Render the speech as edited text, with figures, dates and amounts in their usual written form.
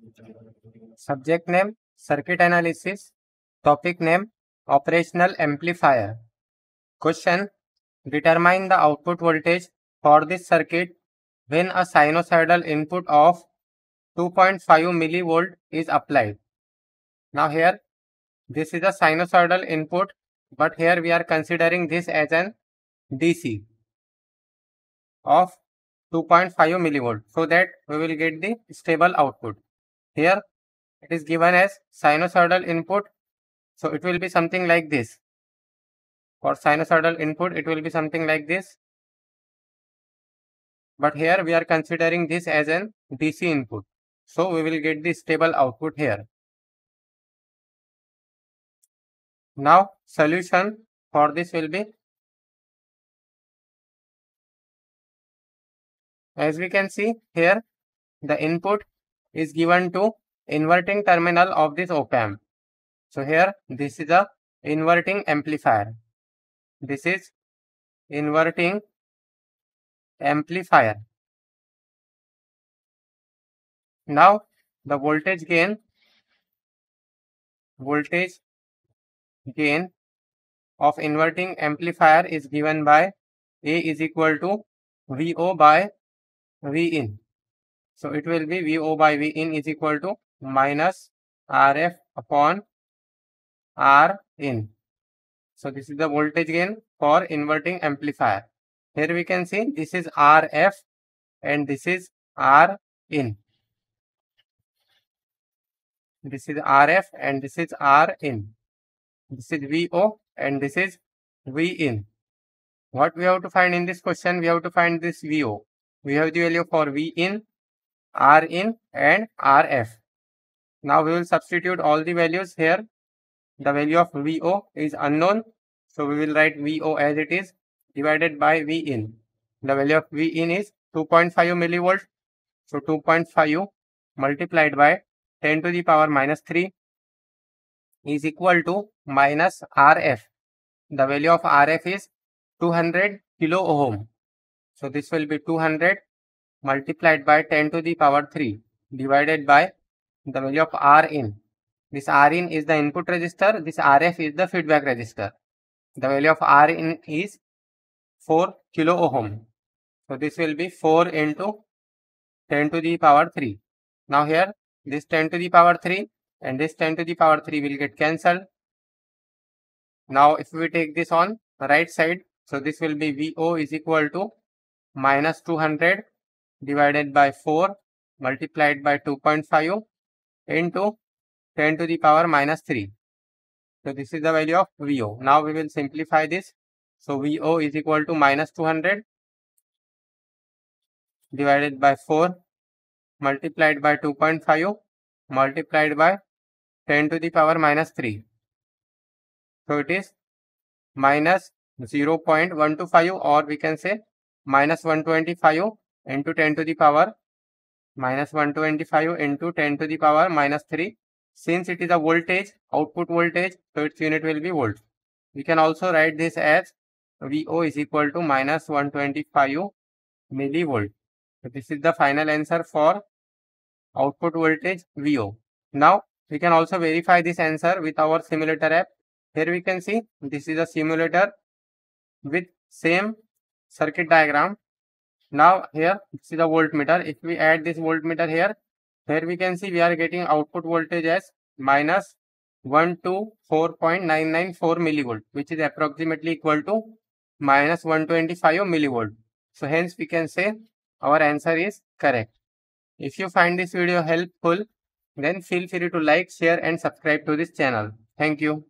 Subject name circuit analysis. Topic name operational amplifier. Question: determine the output voltage for this circuit when a sinusoidal input of 2.5 millivolt is applied. Now here this is a sinusoidal input, but here we are considering this as an DC of 2.5 millivolt, so that we will get the stable output. Here it is given as sinusoidal input, so it will be something like this. For sinusoidal input it will be something like this, but here we are considering this as an DC input, so we will get the stable output here. Now solution for this will be, as we can see here, the input is given to inverting terminal of this op-amp. So here this is a inverting amplifier. This is inverting amplifier. Now the voltage gain of inverting amplifier is given by A is equal to VO by Vin. So it will be VO by Vin is equal to minus RF upon Rin. So this is the voltage gain for inverting amplifier. Here we can see this is RF and this is Rin. This is RF and this is Rin. This is VO and this is Vin. What we have to find in this question? We have to find this VO. We have the value for Vin, Rin and RF. Now we will substitute all the values here. The value of VO is unknown, so we will write VO as it is divided by Vin. The value of Vin is 2.5 millivolt. So 2.5 multiplied by 10 to the power minus 3 is equal to minus RF. The value of RF is 200 kilo ohm. So this will be 200 multiplied by 10 to the power 3 divided by the value of Rin. This Rin is the input resistor. This RF is the feedback resistor. The value of Rin is 4 kilo ohm. So this will be 4 into 10 to the power 3. Now here this 10 to the power 3 and this 10 to the power 3 will get cancelled. Now if we take this on the right side, so this will be VO is equal to minus 200 divided by 4 multiplied by 2.5 into 10 to the power minus 3. So this is the value of VO. Now we will simplify this. So VO is equal to minus 200 divided by 4 multiplied by 2.5 multiplied by 10 to the power minus 3. So it is minus 0.125, or we can say minus 125 into 10 to the power minus 125 into 10 to the power minus 3. Since it is a voltage, output voltage, so its unit will be volt. We can also write this as VO is equal to minus 125 millivolt. So this is the final answer for output voltage VO. Now we can also verify this answer with our simulator app. Here we can see this is a simulator with same circuit diagram. Now here this is a voltmeter. If we add this voltmeter here we can see we are getting output voltage as minus 124.994 millivolt, which is approximately equal to minus 125 millivolt. So hence we can say our answer is correct. If you find this video helpful, then feel free to like, share and subscribe to this channel. Thank you.